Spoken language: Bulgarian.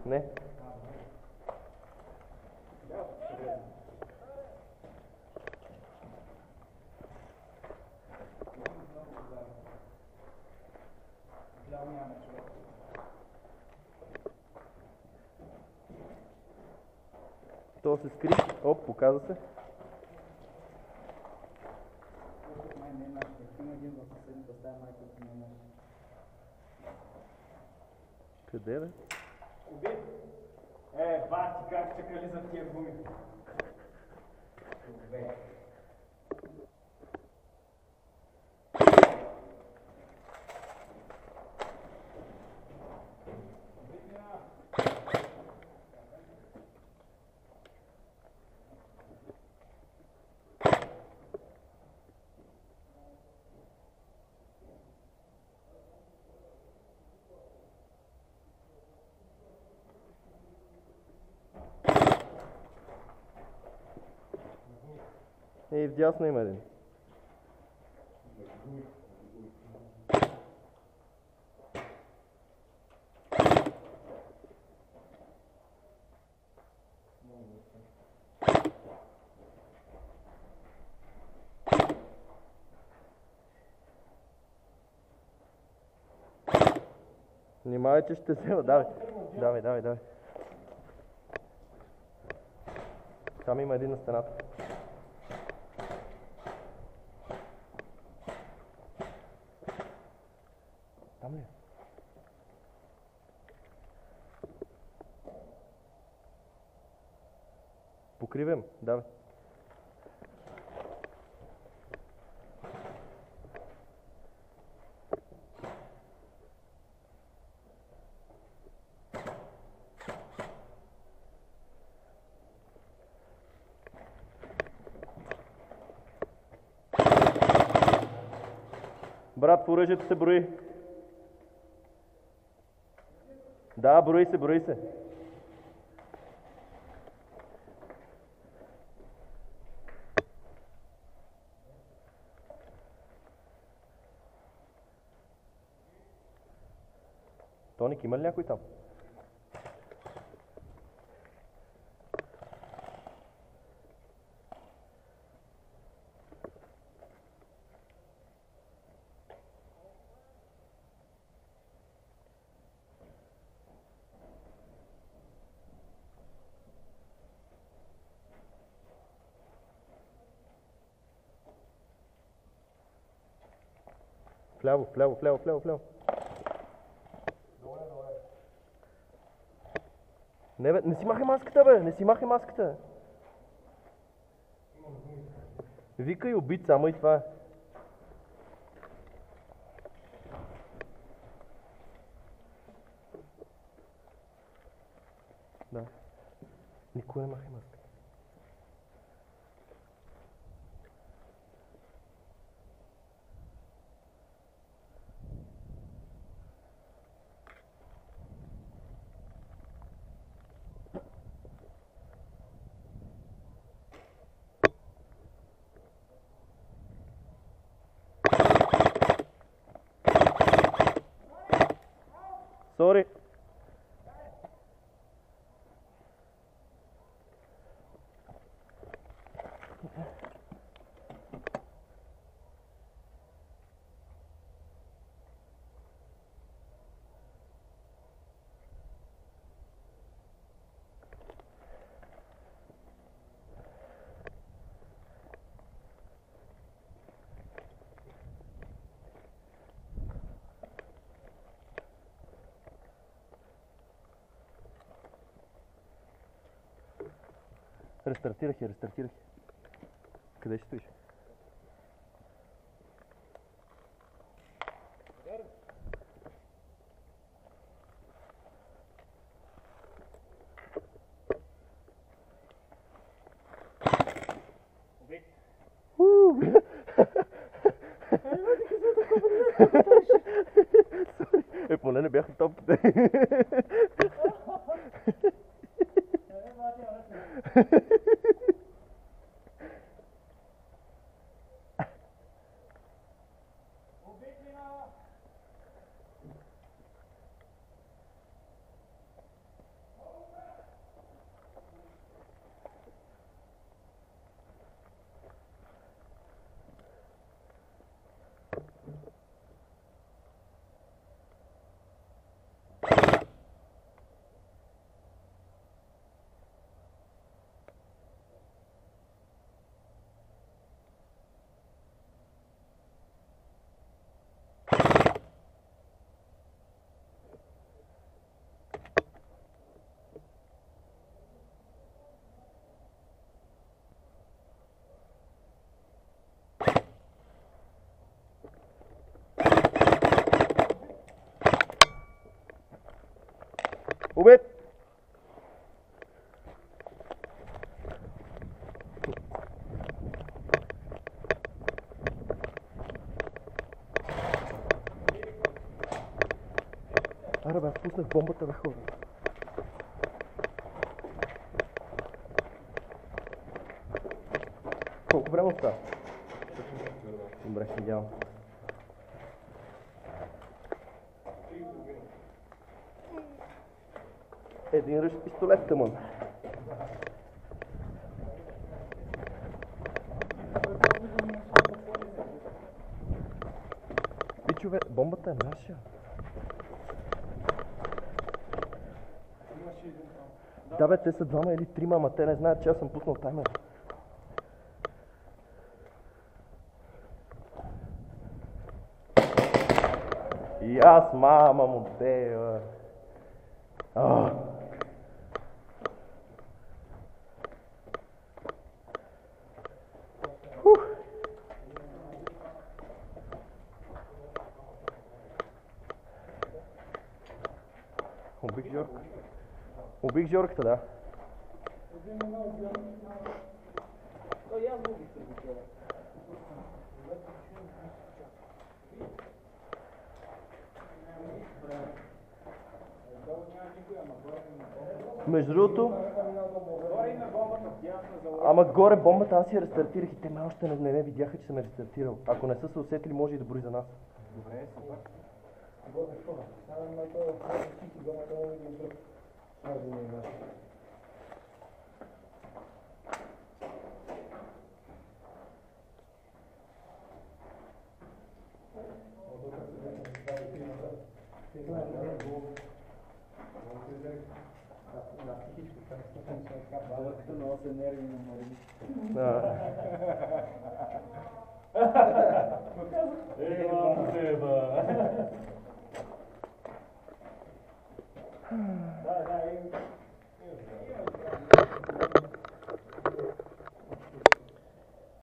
Не. То се скри. Оп, показва се. Къде бе? Бати, как чакали за тия гуми. Добре. Вдясно има един. Внимавай, че ще взема. Давай. Там има един на стената. Там ли е? Покривам, давай. Брат, по оръжието се брои. Да, брои се. Тоник, има ли някой там? Вляво. Не бе, не си махай маската, Викай убит, само и това. Да. Никой не махай маската. Сори. Рестартирах я. Къде ще стоиш? Поне не бяха топките. Убит! Аре бе, аз пуснах бомбата на хора. Колко време остава? Добре, видявам. Един ръж пистолет тъмън. Пичове, бомбата е наша. Да бе, те са двама или трима, ама те не знаят, че аз съм пуснал таймер. И аз, мама му дева. Убих Жорка. Убих Жорката, да. Между другото, ама горе бомбата аз я рестартирах и те ме още не ме видяха, че съм я рестартирал. Ако не са се усетили, може и да брои за нас. Добре, супер. Българската много се нерви на Марин. Мам теба! Да,